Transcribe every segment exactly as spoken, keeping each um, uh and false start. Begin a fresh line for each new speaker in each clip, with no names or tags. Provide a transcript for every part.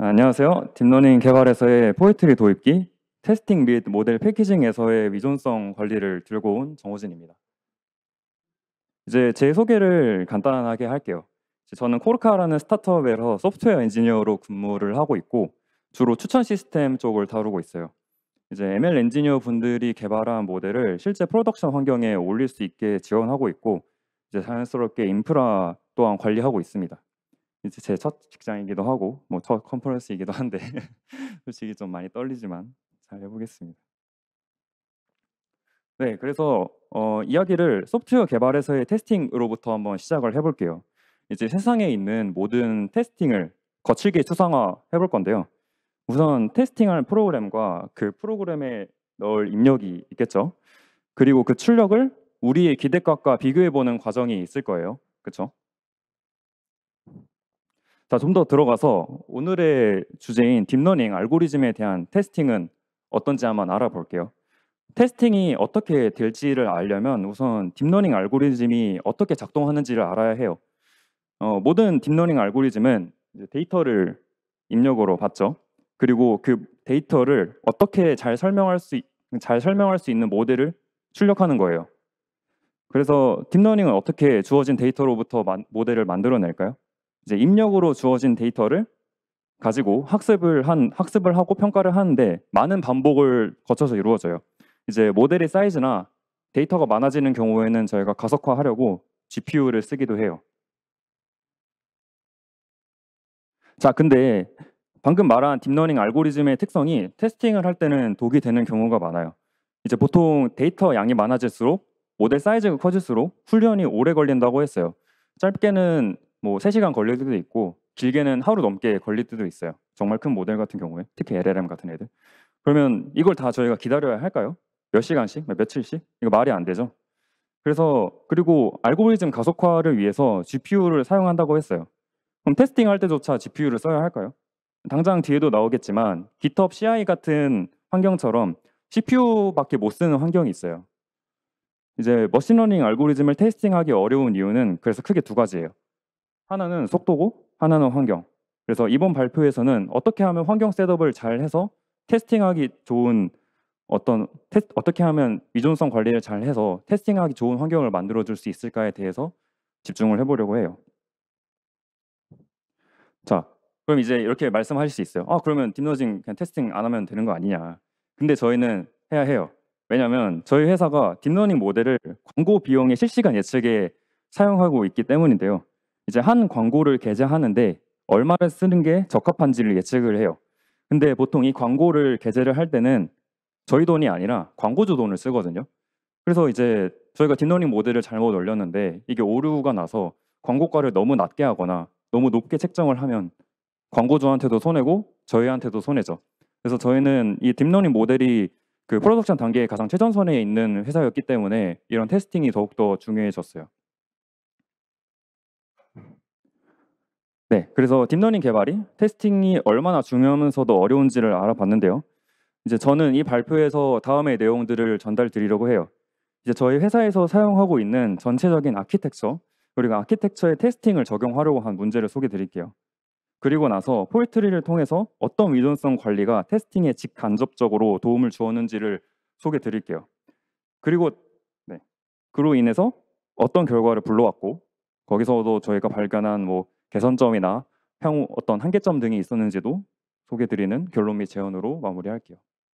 안녕하세요. 딥러닝 개발에서의 포에트리 도입기, 테스팅 및 모델 패키징에서의 위존성 관리를 들고 온 정호진입니다. 이제 제 소개를 간단하게 할게요. 이제 저는 코르카라는 스타트업에서 소프트웨어 엔지니어로 근무를 하고 있고 주로 추천 시스템 쪽을 다루고 있어요. 이제 엠엘 엔지니어 분들이 개발한 모델을 실제 프로덕션 환경에 올릴 수 있게 지원하고 있고 이제 자연스럽게 인프라 또한 관리하고 있습니다. 이제 제 첫 직장이기도 하고 뭐 첫 컨퍼런스이기도 한데 솔직히 좀 많이 떨리지만 잘 해보겠습니다. 네, 그래서 어, 이야기를 소프트웨어 개발에서의 테스팅으로부터 한번 시작을 해볼게요. 이제 세상에 있는 모든 테스팅을 거칠게 추상화 해볼 건데요. 우선 테스팅할 프로그램과 그 프로그램에 넣을 입력이 있겠죠. 그리고 그 출력을 우리의 기대값과 비교해보는 과정이 있을 거예요. 그렇죠? 자, 좀 더 들어가서 오늘의 주제인 딥러닝 알고리즘에 대한 테스팅은 어떤지 한번 알아볼게요. 테스팅이 어떻게 될지를 알려면 우선 딥러닝 알고리즘이 어떻게 작동하는지를 알아야 해요. 어, 모든 딥러닝 알고리즘은 이제 데이터를 입력으로 받죠. 그리고 그 데이터를 어떻게 잘 설명할 수, 있- 잘 설명할 수 있는 모델을 출력하는 거예요. 그래서 딥러닝은 어떻게 주어진 데이터로부터 만- 모델을 만들어낼까요? 이제 입력으로 주어진 데이터를 가지고 학습을 한 학습을 하고 평가를 하는데 많은 반복을 거쳐서 이루어져요. 이제 모델의 사이즈나 데이터가 많아지는 경우에는 저희가 가속화하려고 지피유를 쓰기도 해요. 자, 근데 방금 말한 딥러닝 알고리즘의 특성이 테스팅을 할 때는 독이 되는 경우가 많아요. 이제 보통 데이터 양이 많아질수록 모델 사이즈가 커질수록 훈련이 오래 걸린다고 했어요. 짧게는 뭐 세 시간 걸릴 때도 있고 길게는 하루 넘게 걸릴 때도 있어요. 정말 큰 모델 같은 경우에 특히 엘엘엠 같은 애들. 그러면 이걸 다 저희가 기다려야 할까요? 몇 시간씩? 몇 며칠씩? 이거 말이 안 되죠. 그래서 그리고 알고리즘 가속화를 위해서 지피유를 사용한다고 했어요. 그럼 테스팅할 때조차 지피유를 써야 할까요? 당장 뒤에도 나오겠지만 GitHub 씨아이 같은 환경처럼 씨피유밖에 못 쓰는 환경이 있어요. 이제 머신러닝 알고리즘을 테스팅하기 어려운 이유는 그래서 크게 두 가지예요. 하나는 속도고 하나는 환경. 그래서 이번 발표에서는 어떻게 하면 환경 셋업을 잘 해서 테스팅하기 좋은 어떤 테, 어떻게 하면 위존성 관리를 잘 해서 테스팅하기 좋은 환경을 만들어 줄 수 있을까에 대해서 집중을 해보려고 해요. 자, 그럼 이제 이렇게 말씀하실 수 있어요. 아, 그러면 딥러닝 그냥 테스팅 안 하면 되는 거 아니냐. 근데 저희는 해야 해요. 왜냐하면 저희 회사가 딥러닝 모델을 광고 비용의 실시간 예측에 사용하고 있기 때문인데요. 이제 한 광고를 게재하는데 얼마를 쓰는 게 적합한지를 예측을 해요. 근데 보통 이 광고를 게재를 할 때는 저희 돈이 아니라 광고주 돈을 쓰거든요. 그래서 이제 저희가 딥러닝 모델을 잘못 올렸는데 이게 오류가 나서 광고가를 너무 낮게 하거나 너무 높게 책정을 하면 광고주한테도 손해고 저희한테도 손해죠. 그래서 저희는 이 딥러닝 모델이 그 프로덕션 단계에 가장 최전선에 있는 회사였기 때문에 이런 테스팅이 더욱더 중요해졌어요. 네, 그래서 딥러닝 개발이 테스팅이 얼마나 중요하면서도 어려운지를 알아봤는데요. 이제 저는 이 발표에서 다음의 내용들을 전달드리려고 해요. 이제 저희 회사에서 사용하고 있는 전체적인 아키텍처 그리고 아키텍처의 테스팅을 적용하려고 한 문제를 소개해 드릴게요. 그리고 나서 포에트리를 통해서 어떤 위존성 관리가 테스팅에 직간접적으로 도움을 주었는지를 소개해 드릴게요. 그리고 네, 그로 인해서 어떤 결과를 불러왔고 거기서도 저희가 발견한 뭐 개선점이나 향후 어떤 한계점 등이 있었는지도 소개해 드리는 결론 및 제언으로 마무리할게요.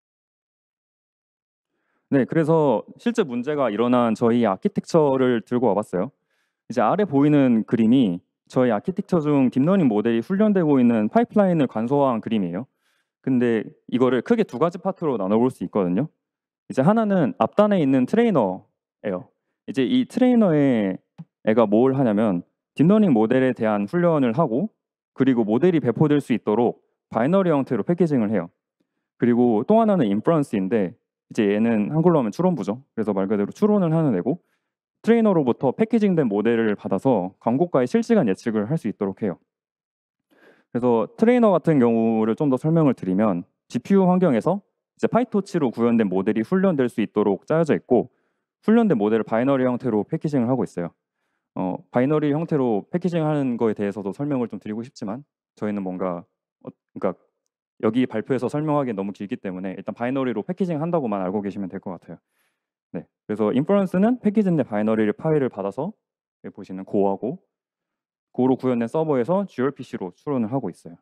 네, 그래서 실제 문제가 일어난 저희 아키텍처를 들고 와봤어요. 이제 아래 보이는 그림이 저희 아키텍처 중 딥러닝 모델이 훈련되고 있는 파이프라인을 관소한 그림이에요. 근데 이거를 크게 두 가지 파트로 나눠볼 수 있거든요. 이제 하나는 앞단에 있는 트레이너예요. 이제 이 트레이너의 애가 뭘 하냐면 딥러닝 모델에 대한 훈련을 하고 그리고 모델이 배포될 수 있도록 바이너리 형태로 패키징을 해요. 그리고 또 하나는 인프런스인데 이제 얘는 한글로 하면 추론부죠. 그래서 말 그대로 추론을 하는 애고 트레이너로부터 패키징된 모델을 받아서 광고가의 실시간 예측을 할 수 있도록 해요. 그래서 트레이너 같은 경우를 좀 더 설명을 드리면 지피유 환경에서 이제 파이토치로 구현된 모델이 훈련될 수 있도록 짜여져 있고 훈련된 모델을 바이너리 형태로 패키징을 하고 있어요. 어, 바이너리 형태로 패키징하는 거에 대해서도 설명을 좀 드리고 싶지만 저희는 뭔가 어, 그러니까 여기 발표에서 설명하기 너무 길기 때문에 일단 바이너리로 패키징 한다고만 알고 계시면 될 것 같아요. 네, 그래서 인퍼런스는 패키지인데 바이너리 파일을 받아서 여기 보시는 고하고 고로 구현된 서버에서 지알피씨로 추론을 하고 있어요.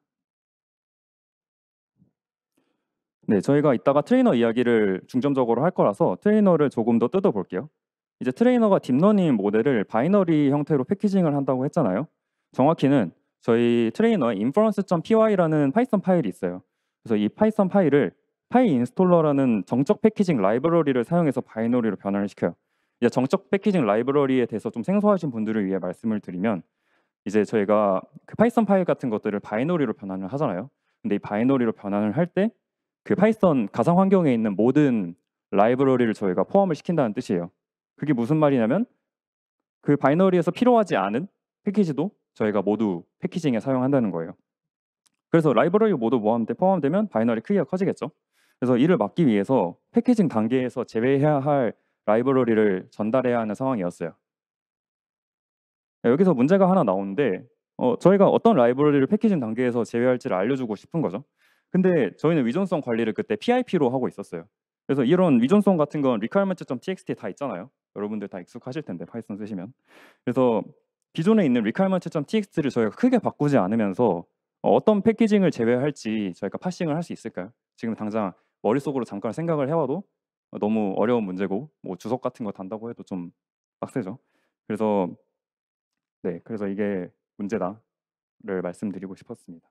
네, 저희가 이따가 트레이너 이야기를 중점적으로 할 거라서 트레이너를 조금 더 뜯어볼게요. 이제 트레이너가 딥러닝 모델을 바이너리 형태로 패키징을 한다고 했잖아요. 정확히는 저희 트레이너에 inference.py라는 파이썬 파일이 있어요. 그래서 이 파이썬 파일을 파이인스톨러라는 정적 패키징 라이브러리를 사용해서 바이너리로 변환을 시켜요. 이제 정적 패키징 라이브러리에 대해서 좀 생소하신 분들을 위해 말씀을 드리면 이제 저희가 그 파이썬 파일 같은 것들을 바이너리로 변환을 하잖아요. 근데 이 바이너리로 변환을 할 때 그 파이썬 가상 환경에 있는 모든 라이브러리를 저희가 포함을 시킨다는 뜻이에요. 그게 무슨 말이냐면 그 바이너리에서 필요하지 않은 패키지도 저희가 모두 패키징에 사용한다는 거예요. 그래서 라이브러리 모두 포함되면 바이너리 크기가 커지겠죠. 그래서 이를 막기 위해서 패키징 단계에서 제외해야 할 라이브러리를 전달해야 하는 상황이었어요. 여기서 문제가 하나 나오는데 어, 저희가 어떤 라이브러리를 패키징 단계에서 제외할지를 알려주고 싶은 거죠. 근데 저희는 위존성 관리를 그때 피아이피로 하고 있었어요. 그래서 이런 위존성 같은 건 requirement.txt 다 있잖아요. 여러분들 다 익숙하실 텐데 파이썬 쓰시면. 그래서 기존에 있는 requirement.txt를 저희가 크게 바꾸지 않으면서 어떤 패키징을 제외할지 저희가 파싱을 할 수 있을까요? 지금 당장 머릿속으로 잠깐 생각을 해봐도 너무 어려운 문제고 뭐 주석 같은 거 단다고 해도 좀 빡세죠. 그래서 네, 그래서 이게 문제다를 말씀드리고 싶었습니다.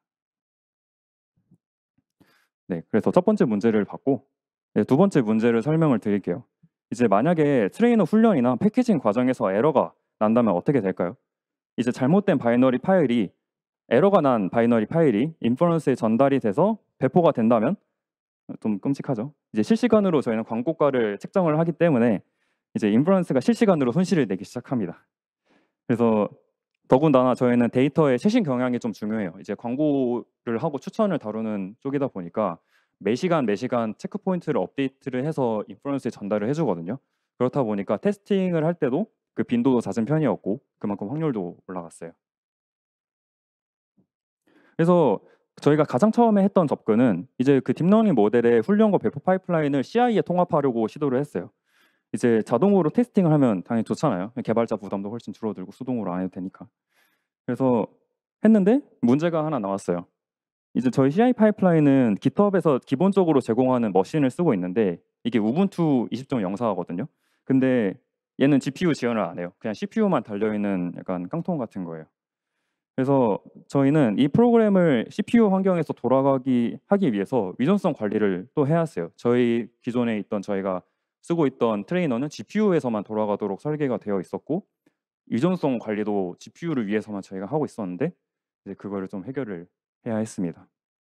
네, 그래서 첫 번째 문제를 받고 네, 두 번째 문제를 설명을 드릴게요. 이제 만약에 트레이너 훈련이나 패키징 과정에서 에러가 난다면 어떻게 될까요? 이제 잘못된 바이너리 파일이 에러가 난 바이너리 파일이 인퍼런스에 전달이 돼서 배포가 된다면 좀 끔찍하죠. 이제 실시간으로 저희는 광고가를 책정을 하기 때문에 이제 인퍼런스가 실시간으로 손실을 내기 시작합니다. 그래서 더군다나 저희는 데이터의 최신 경향이 좀 중요해요. 이제 광고를 하고 추천을 다루는 쪽이다 보니까 매 시간 매 시간 체크 포인트를 업데이트를 해서 인플루언스에 전달을 해주거든요. 그렇다 보니까 테스팅을 할 때도 그 빈도도 잦은 편이었고 그만큼 확률도 올라갔어요. 그래서 저희가 가장 처음에 했던 접근은 이제 그 딥러닝 모델의 훈련과 배포 파이프라인을 씨아이에 통합하려고 시도를 했어요. 이제 자동으로 테스팅을 하면 당연히 좋잖아요. 개발자 부담도 훨씬 줄어들고 수동으로 안 해도 되니까. 그래서 했는데 문제가 하나 나왔어요. 이제 저희 씨아이 파이프라인은 깃허브에서 기본적으로 제공하는 머신을 쓰고 있는데 이게 우분투 이십 점 영사거든요. 근데 얘는 지피유 지원을 안 해요. 그냥 씨피유만 달려있는 약간 깡통 같은 거예요. 그래서 저희는 이 프로그램을 씨피유 환경에서 돌아가기 하기 위해서 위존성 관리를 또 해야 했어요. 저희 기존에 있던 저희가 쓰고 있던 트레이너는 지피유에서만 돌아가도록 설계가 되어 있었고 유전성 관리도 지피유를 위해서만 저희가 하고 있었는데 이제 그거를 좀 해결을 해야 했습니다.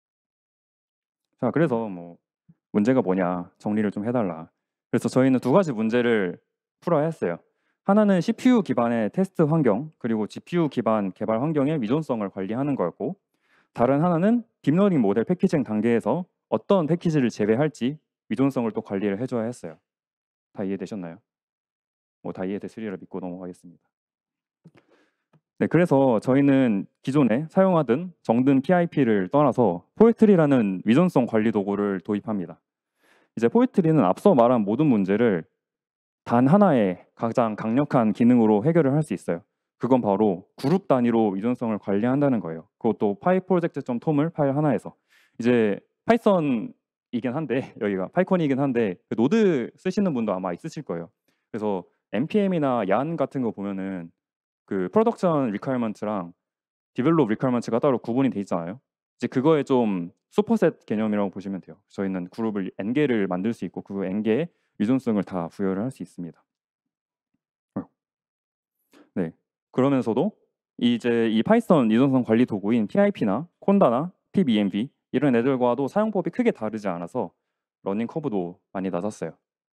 자, 그래서 뭐 문제가 뭐냐 정리를 좀 해달라. 그래서 저희는 두 가지 문제를 풀어야 했어요. 하나는 씨피유 기반의 테스트 환경 그리고 지피유 기반 개발 환경의 위존성을 관리하는 거였고 다른 하나는 딥러닝 모델 패키징 단계에서 어떤 패키지를 제외할지 위존성을 또 관리를 해줘야 했어요. 다 이해되셨나요? 뭐 다 이해됐으리라 믿고 넘어가겠습니다. 네, 그래서 저희는 기존에 사용하던 정든 피아이피를 떠나서 포에트리라는 위존성 관리 도구를 도입합니다. 이제 포에트리는 앞서 말한 모든 문제를 단 하나의 가장 강력한 기능으로 해결을 할 수 있어요. 그건 바로 그룹 단위로 위존성을 관리한다는 거예요. 그것도 파이프로젝트.톰을 파일 하나에서. 이제 파이썬이긴 한데 여기가 파이콘이긴 한데 그 노드 쓰시는 분도 아마 있으실 거예요. 그래서 엔피엠이나 얀 같은 거 보면은 그 프로덕션 리퀘어먼트랑 디벨롭 리퀘어먼트가 따로 구분이 돼 있잖아요. 이제 그거에 좀 슈퍼셋 개념이라고 보시면 돼요. 저희는 그룹을 n개를 만들 수 있고 그 n개의 유존성을 다 부여를 할 수 있습니다. 네. 그러면서도 이제 이 파이썬 유존성 관리 도구인 피아이피나 콘다나 피비엠비 이런 애들과도 사용법이 크게 다르지 않아서 러닝 커브도 많이 낮았어요.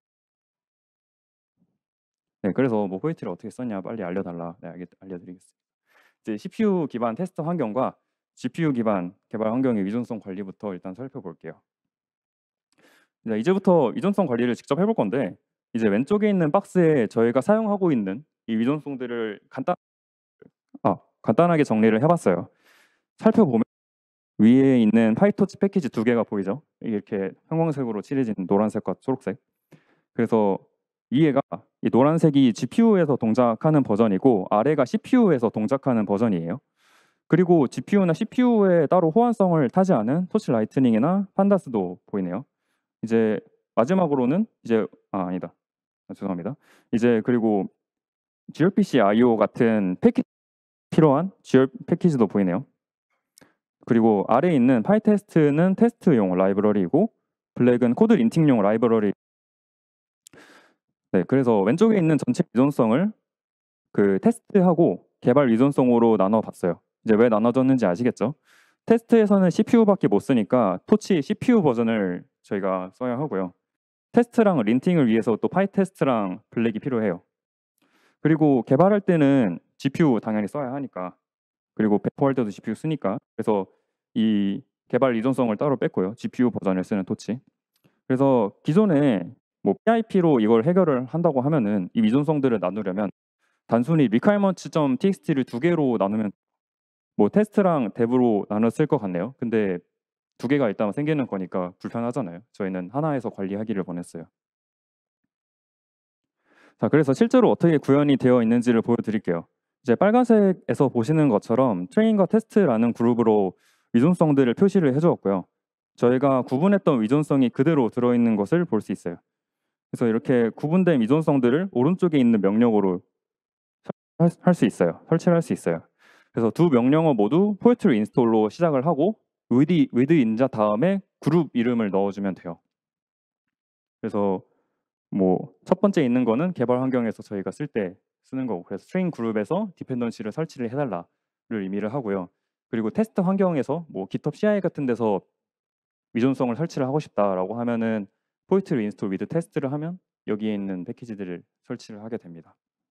네, 그래서 뭐 포에트리를 어떻게 썼냐 빨리 알려달라. 네, 알려드리겠습니다. 이제 씨피유 기반 테스트 환경과 지피유 기반 개발 환경의 위존성 관리부터 일단 살펴볼게요. 이제부터 위존성 관리를 직접 해볼 건데 이제 왼쪽에 있는 박스에 저희가 사용하고 있는 이 위존성들을 간단 아, 간단하게 정리를 해봤어요. 살펴보면 위에 있는 파이토치 패키지 두 개가 보이죠? 이렇게 형광색으로 칠해진 노란색과 초록색. 그래서 위에가 이 노란색이 지피유에서 동작하는 버전이고 아래가 씨피유에서 동작하는 버전이에요. 그리고 지피유나 씨피유에 따로 호환성을 타지 않은 토치 라이트닝이나 판다스도 보이네요. 이제 마지막으로는 이제 아 아니다. 아, 죄송합니다. 이제 그리고 지알피씨 아이오 같은 패키지 필요한 지알 패키지도 보이네요. 그리고 아래에 있는 파이테스트는 테스트용 라이브러리이고 블랙은 코드 린팅용 라이브러리. 네, 그래서 왼쪽에 있는 전체 의존성을 그 테스트하고 개발 의존성으로 나눠봤어요. 이제 왜 나눠졌는지 아시겠죠? 테스트에서는 씨피유밖에 못 쓰니까 토치 씨피유 버전을 저희가 써야 하고요. 테스트랑 린팅을 위해서 또 파이테스트랑 블랙이 필요해요. 그리고 개발할 때는 지피유 당연히 써야 하니까, 그리고 배포할 때도 지피유 쓰니까, 그래서 이 개발 의존성을 따로 뺐고요. 지피유 버전을 쓰는 토치. 그래서 기존에 뭐 피아이피로 이걸 해결을 한다고 하면은 이 의존성들을 나누려면 단순히 requirements.txt를 두 개로 나누면 뭐 테스트랑 dev로 나눠 쓸 것 같네요. 근데 두 개가 일단 생기는 거니까 불편하잖아요. 저희는 하나에서 관리하기를 원했어요. 자, 그래서 실제로 어떻게 구현이 되어 있는지를 보여드릴게요. 이제 빨간색에서 보시는 것처럼 트레인과 테스트라는 그룹으로 의존성들을 표시를 해주었고요. 저희가 구분했던 의존성이 그대로 들어있는 것을 볼 수 있어요. 그래서 이렇게 구분된 의존성들을 오른쪽에 있는 명령어로 할 수 있어요. 설치를 할 수 있어요. 그래서 두 명령어 모두 포에트리 인스톨로 시작을 하고 with, with 인자 다음에 그룹 이름을 넣어주면 돼요. 그래서 뭐 첫 번째 있는 거는 개발 환경에서 저희가 쓸 때 쓰는 거고, 그래서 스트링 그룹에서 디펜던시를 설치를 해달라를 의미를 하고요. 그리고 테스트 환경에서 뭐 GitHub 씨아이 같은 데서 의존성을 설치를 하고 싶다라고 하면은 포에트리 인스톨 with 테스트를 하면 여기에 있는 패키지들을 설치를 하게 됩니다.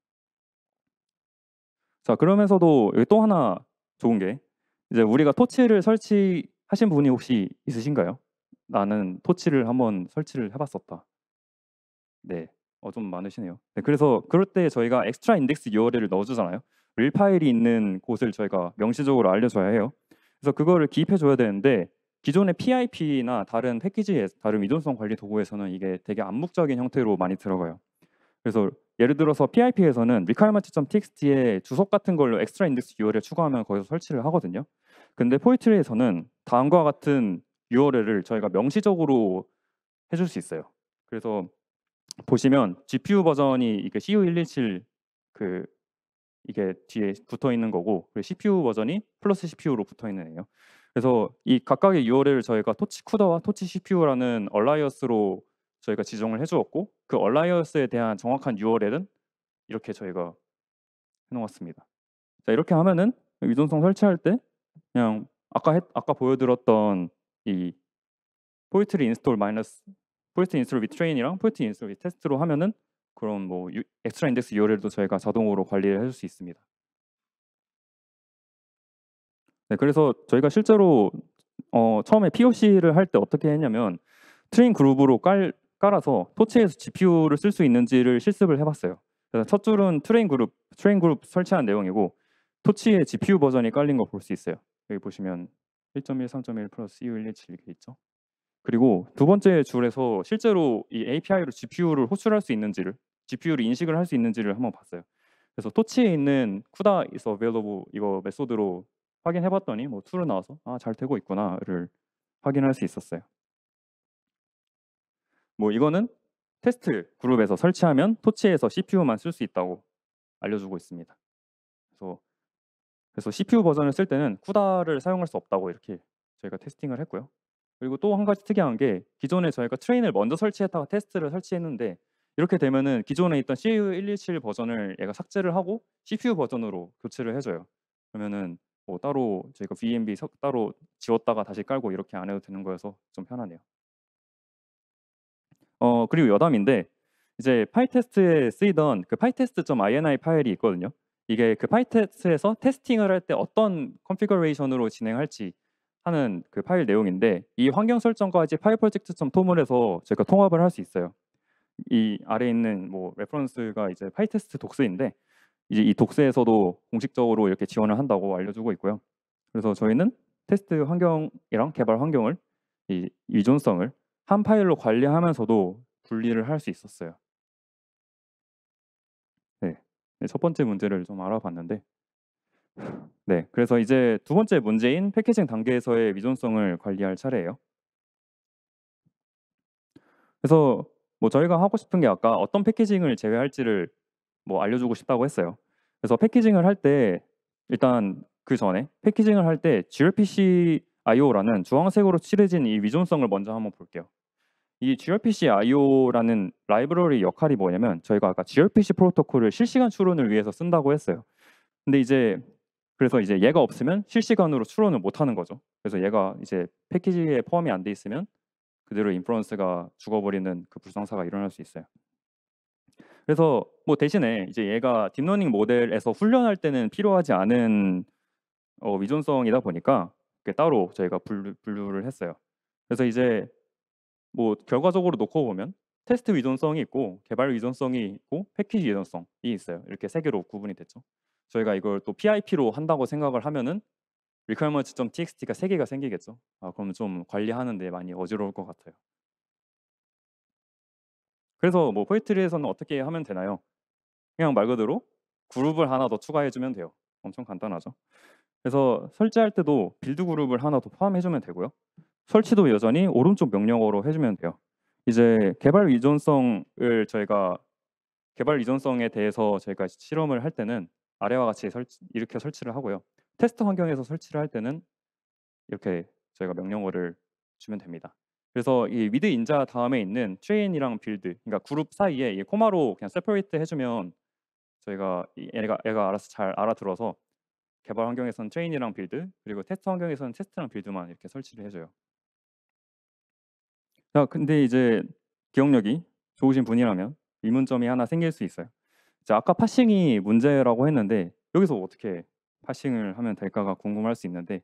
자, 그러면서도 여기 또 하나 좋은 게 이제 우리가 토치를 설치하신 분이 혹시 있으신가요? 나는 토치를 한번 설치를 해봤었다. 네, 어, 좀 많으시네요. 네, 그래서 그럴 때 저희가 엑스트라 인덱스 유알엘을 넣어주잖아요. 릴 파일이 있는 곳을 저희가 명시적으로 알려줘야 해요. 그래서 그거를 기입해줘야 되는데 기존의 피아이피나 다른 패키지에 다른 의존성 관리 도구에서는 이게 되게 암묵적인 형태로 많이 들어가요. 그래서 예를 들어서 피아이피에서는 requirement.txt에 주석 같은 걸로 엑스트라 인덱스 유알엘 추가하면 거기서 설치를 하거든요. 근데 포이트리에서는 다음과 같은 유알엘을 저희가 명시적으로 해줄 수 있어요. 그래서 보시면 지피유 버전이 이게 씨유 백십칠 그 이게 뒤에 붙어 있는 거고, 그리고 씨피유 버전이 플러스 씨피유로 붙어 있는 애예요. 그래서 이 각각의 유알엘을 저희가 토치 쿠더와 토치 씨피유라는 얼라이어스로 저희가 지정을 해주었고, 그 얼라이어스에 대한 정확한 유알엘은 이렇게 저희가 해놓았습니다. 자, 이렇게 하면은 의존성 설치할 때 그냥 아까 했, 아까 보여드렸던 이 포이트리 인스톨 마이너스 포이트리 인스톨 with train이랑 포이트리 인스톨 with test로 하면은 그런 뭐 유, 엑스트라 인덱스 유알엘도 저희가 자동으로 관리를 해줄 수 있습니다. 네, 그래서 저희가 실제로 어, 처음에 피오씨를 할 때 어떻게 했냐면 트레인 그룹으로 깔, 깔아서 토치에서 지피유를 쓸 수 있는지를 실습을 해봤어요. 그래서 첫 줄은 트레인 그룹, 트레인 그룹 설치한 내용이고 토치에 지피유 버전이 깔린 거 볼 수 있어요. 여기 보시면 일 점 일, 삼 점 일 플러스 씨유 백십칠 이렇게 있죠. 그리고 두 번째 줄에서 실제로 이 에이피아이로 지피유를 호출할 수 있는지를, 지피유를 인식을 할 수 있는지를 한번 봤어요. 그래서 토치에 있는 쿠다 is available 이거 메소드로 확인해봤더니 뭐 true로 나와서 아, 잘 되고 있구나를 확인할 수 있었어요. 뭐 이거는 테스트 그룹에서 설치하면 토치에서 씨피유만 쓸 수 있다고 알려주고 있습니다. 그래서 그래서 씨피유 버전을 쓸 때는 쿠다를 사용할 수 없다고 이렇게 저희가 테스팅을 했고요. 그리고 또 한 가지 특이한 게 기존에 저희가 트레인을 먼저 설치했다가 테스트를 설치했는데 이렇게 되면은 기존에 있던 씨유 백십칠 버전을 얘가 삭제를 하고 씨피유 버전으로 교체를 해줘요. 그러면은 뭐 따로 저희가 브이엠비 따로 지웠다가 다시 깔고 이렇게 안 해도 되는 거여서 좀 편하네요. 어 그리고 여담인데 이제 파이테스트에 쓰이던 그 파이테스트.ini 파일이 있거든요. 이게 그 파이테스트에서 테스팅을 할 때 어떤 컨피그레이션으로 진행할지 하는 그 파일 내용인데 이 환경 설정까지 파일 프로젝트.toml에서 제가 통합을 할 수 있어요. 이 아래에 있는 뭐 레퍼런스가 이제 파이테스트 독스인데 이제 이 독스에서도 공식적으로 이렇게 지원을 한다고 알려주고 있고요. 그래서 저희는 테스트 환경이랑 개발 환경을 이 의존성을 한 파일로 관리하면서도 분리를 할 수 있었어요. 네. 네, 첫 번째 문제를 좀 알아봤는데 네, 그래서 이제 두 번째 문제인 패키징 단계에서의 의존성을 관리할 차례예요. 그래서 뭐 저희가 하고 싶은 게 아까 어떤 패키징을 제외할지를 뭐 알려주고 싶다고 했어요. 그래서 패키징을 할 때 일단 그 전에 패키징을 할 때 지알피씨 아이오라는 주황색으로 칠해진 이 의존성을 먼저 한번 볼게요. 이 지알피씨 아이오라는 라이브러리 역할이 뭐냐면 저희가 아까 지알피씨 프로토콜을 실시간 추론을 위해서 쓴다고 했어요. 근데 이제 그래서 이제 얘가 없으면 실시간으로 추론을 못 하는 거죠. 그래서 얘가 이제 패키지에 포함이 안 돼 있으면 그대로 인퍼런스가 죽어버리는 그 불상사가 일어날 수 있어요. 그래서 뭐 대신에 이제 얘가 딥러닝 모델에서 훈련할 때는 필요하지 않은 어, 의존성이다 보니까 따로 저희가 분류, 분류를 했어요. 그래서 이제 뭐 결과적으로 놓고 보면 테스트 의존성이 있고 개발 의존성이 있고 패키지 의존성이 있어요. 이렇게 세 개로 구분이 됐죠. 저희가 이걸 또 피아이피로 한다고 생각을 하면은 requirements.txt가 세 개가 생기겠죠. 아, 그러면 좀 관리하는데 많이 어지러울 것 같아요. 그래서 뭐 포에트리에서는 어떻게 하면 되나요? 그냥 말 그대로 그룹을 하나 더 추가해주면 돼요. 엄청 간단하죠. 그래서 설치할 때도 빌드 그룹을 하나 더 포함해주면 되고요. 설치도 여전히 오른쪽 명령어로 해주면 돼요. 이제 개발 의존성을 저희가 개발 의존성에 대해서 저희가 실험을 할 때는 아래와 같이 설치, 이렇게 설치를 하고요. 테스트 환경에서 설치를 할 때는 이렇게 저희가 명령어를 주면 됩니다. 그래서 이 with 인자 다음에 있는 train이랑 build, 그러니까 그룹 사이에 이 코마로 그냥 separate 해주면 저희가 얘가 얘가 알아서 잘 알아들어서 개발 환경에서는 train이랑 build, 그리고 테스트 환경에서는 테스트랑 build만 이렇게 설치를 해줘요. 자, 근데 이제 기억력이 좋으신 분이라면 의문점이 하나 생길 수 있어요. 자, 아까 파싱이 문제라고 했는데 여기서 어떻게 파싱을 하면 될까가 궁금할 수 있는데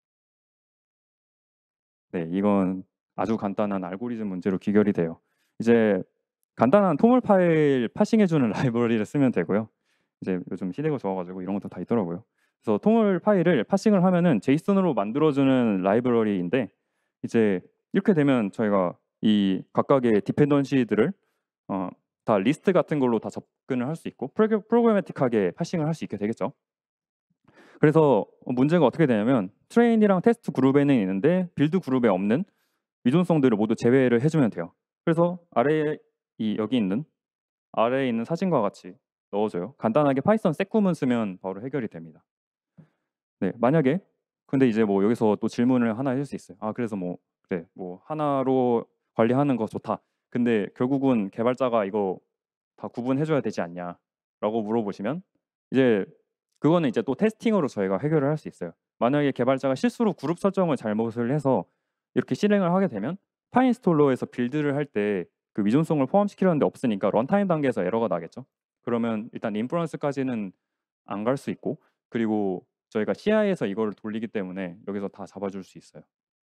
네, 이건 아주 간단한 알고리즘 문제로 귀결이 돼요. 이제 간단한 토물 파일 파싱해주는 라이브러리를 쓰면 되고요. 이제 요즘 시대가 좋아가지고 이런 것도 다 있더라고요. 그래서 토물 파일을 파싱을 하면은 제이슨으로 만들어주는 라이브러리인데 이제 이렇게 되면 저희가 이 각각의 디펜던시들을 어, 다 리스트 같은 걸로 다 접근을 할 수 있고 프로그, 프로그래매틱하게 파싱을 할 수 있게 되겠죠. 그래서 문제가 어떻게 되냐면 트레인이랑 테스트 그룹에는 있는데 빌드 그룹에 없는 의존성들을 모두 제외를 해주면 돼요. 그래서 아래에 이 여기 있는 아래에 있는 사진과 같이 넣어줘요. 간단하게 파이썬 세꾸문 쓰면 바로 해결이 됩니다. 네, 만약에 근데 이제 뭐 여기서 또 질문을 하나 해줄 수 있어요. 아, 그래서 뭐 그래 뭐 하나로 관리하는 거 좋다. 근데 결국은 개발자가 이거 다 구분해줘야 되지 않냐라고 물어보시면 이제 그거는 이제 또 테스팅으로 저희가 해결을 할 수 있어요. 만약에 개발자가 실수로 그룹 설정을 잘못을 해서 이렇게 실행을 하게 되면 파인스톨러에서 빌드를 할 때 그 의존성을 포함시키려는데 없으니까 런타임 단계에서 에러가 나겠죠. 그러면 일단 인프런스까지는 안 갈 수 있고 그리고 저희가 씨아이에서 이거를 돌리기 때문에 여기서 다 잡아줄 수 있어요.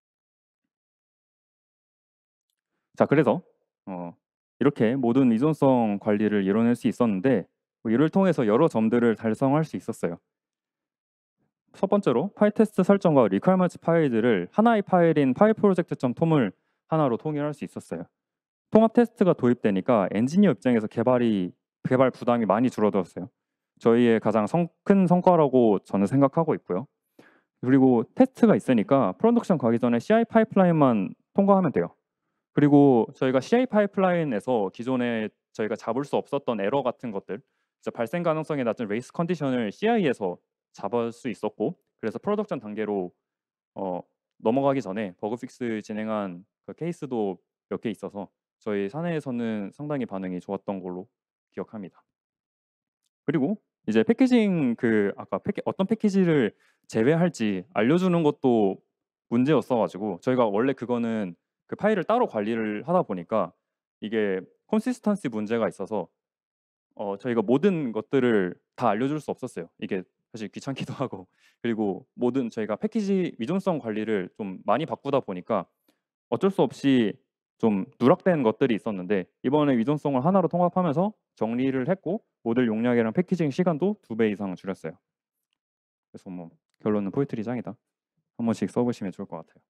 자, 그래서 어, 이렇게 모든 의존성 관리를 이뤄낼 수 있었는데 뭐 이를 통해서 여러 점들을 달성할 수 있었어요. 첫 번째로 파일 테스트 설정과 requirements 파일들을 하나의 파일인 파일 프로젝트.톰을 하나로 통일할 수 있었어요. 통합 테스트가 도입되니까 엔지니어 입장에서 개발이 개발 부담이 많이 줄어들었어요. 저희의 가장 성, 큰 성과라고 저는 생각하고 있고요. 그리고 테스트가 있으니까 프로덕션 가기 전에 씨아이 파이프라인만 통과하면 돼요. 그리고 저희가 씨아이 파이프라인에서 기존에 저희가 잡을 수 없었던 에러 같은 것들, 발생 가능성이 낮은 레이스 컨디션을 씨아이에서 잡을 수 있었고, 그래서 프로덕션 단계로 어, 넘어가기 전에 버그 픽스 진행한 그 케이스도 몇 개 있어서 저희 사내에서는 상당히 반응이 좋았던 걸로 기억합니다. 그리고 이제 패키징 그 아까 패키, 어떤 패키지를 제외할지 알려주는 것도 문제였어가지고 저희가 원래 그거는 그 파일을 따로 관리를 하다 보니까 이게 컨시스턴시 문제가 있어서 어, 저희가 모든 것들을 다 알려줄 수 없었어요. 이게 사실 귀찮기도 하고 그리고 모든 저희가 패키지 의존성 관리를 좀 많이 바꾸다 보니까 어쩔 수 없이 좀 누락된 것들이 있었는데 이번에 의존성을 하나로 통합하면서 정리를 했고 모델 용량이랑 패키징 시간도 두 배 이상 줄였어요. 그래서 뭐 결론은 포에트리 짱이다. 한 번씩 써보시면 좋을 것 같아요.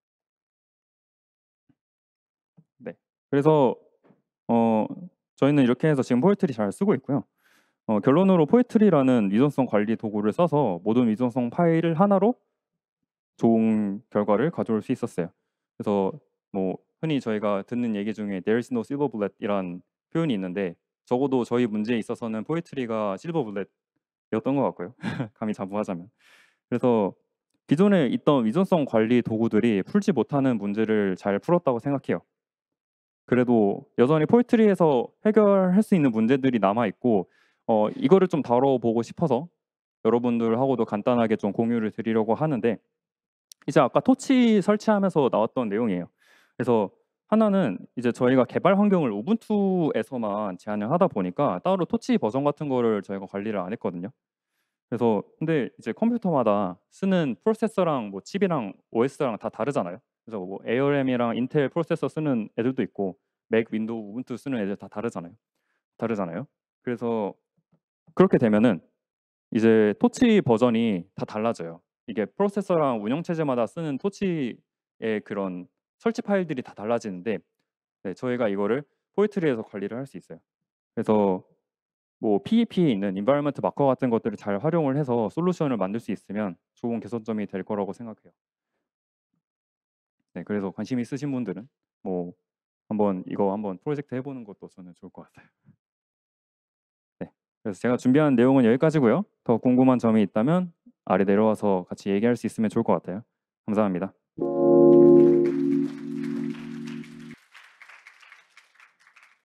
네. 그래서 어, 저희는 이렇게 해서 지금 포에트리 잘 쓰고 있고요. 어, 결론으로 포에트리라는 유전성 관리 도구를 써서 모든 유전성 파일을 하나로 좋은 결과를 가져올 수 있었어요. 그래서 뭐 흔히 저희가 듣는 얘기 중에 There's no silver bullet이란 표현이 있는데 적어도 저희 문제에 있어서는 포에트리가 실버 bullet이었던 것 같고요. 감히 자부하자면. 그래서 기존에 있던 위전성 관리 도구들이 풀지 못하는 문제를 잘 풀었다고 생각해요. 그래도 여전히 포에트리에서 해결할 수 있는 문제들이 남아 있고 어, 이거를 좀 다뤄보고 싶어서 여러분들하고도 간단하게 좀 공유를 드리려고 하는데 이제 아까 토치 설치하면서 나왔던 내용이에요. 그래서 하나는 이제 저희가 개발 환경을 우분투에서만 제한을 하다 보니까 따로 토치 버전 같은 거를 저희가 관리를 안 했거든요. 그래서 근데 이제 컴퓨터마다 쓰는 프로세서랑 뭐 칩이랑 오에스랑 다 다르잖아요. 그래서 뭐 에이알엠이랑 인텔 프로세서 쓰는 애들도 있고 맥, 윈도우, 우분투 쓰는 애들 다 다르잖아요. 다르잖아요. 그래서 그렇게 되면은 이제 토치 버전이 다 달라져요. 이게 프로세서랑 운영체제마다 쓰는 토치의 그런 설치 파일들이 다 달라지는데 네, 저희가 이거를 포에트리에서 관리를 할 수 있어요. 그래서 뭐 피이피에 있는 environment 마커 같은 것들을 잘 활용을 해서 솔루션을 만들 수 있으면 좋은 개선점이 될 거라고 생각해요. 네, 그래서 관심 있으신 분들은 뭐 한번 이거 한번 프로젝트 해보는 것도 저는 좋을 것 같아요. 네, 그래서 제가 준비한 내용은 여기까지고요. 더 궁금한 점이 있다면 아래 내려와서 같이 얘기할 수 있으면 좋을 것 같아요. 감사합니다.